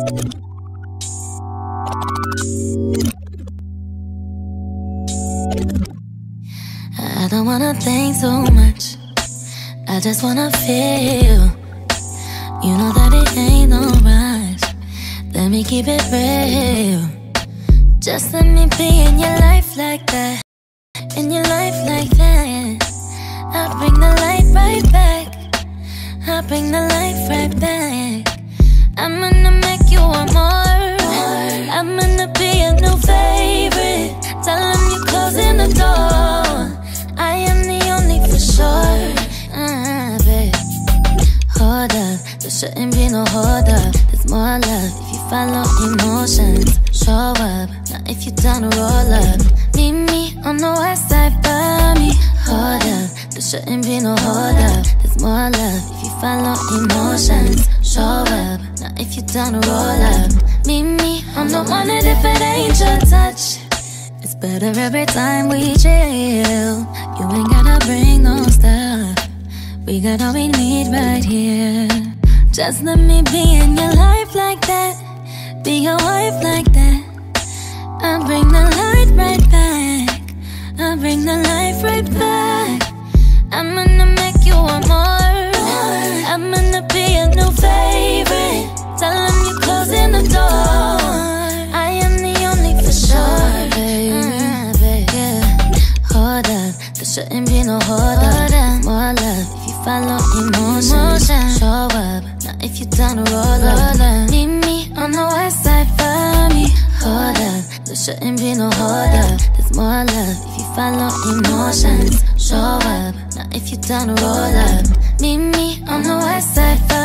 I don't wanna think so much, I just wanna feel. You know that it ain't no rush, let me keep it real. Just let me be in your life like that, in your life like that. I'll bring the light right back, I'll bring the light right back. I'm gonna make you want more, I'm gonna be a new favorite. Tell them you're closing the door, I am the only for sure. Babe, hold up, there shouldn't be no hold up. There's more love if you follow emotions. Show up, now if you down to roll up. Meet me on the west side for me. Hold up, there shouldn't be no hold up. There's more love if you follow emotions. Show up, now if you down to roll up. Meet me, I'm the one that if it ain't your touch, it's better every time we chill. You ain't gotta bring no stuff, we got all we need right here. Just let me be in your life like that, be your wife like that. I'll bring the light right back, I'll bring the light right back. I'm gonna make you want more, I'm gonna be a new favorite. Tell them you're closing the door, I am the only for sure, baby. Yeah. Hold up, there shouldn't be no hold up. More love if you follow emotions. Show up, now if you down to roll up. Meet me on the west side for me. Hold up, there shouldn't be no hold up. There's more love if you follow emotions. Show up, now if you down to roll up. Meet me on the west side for me.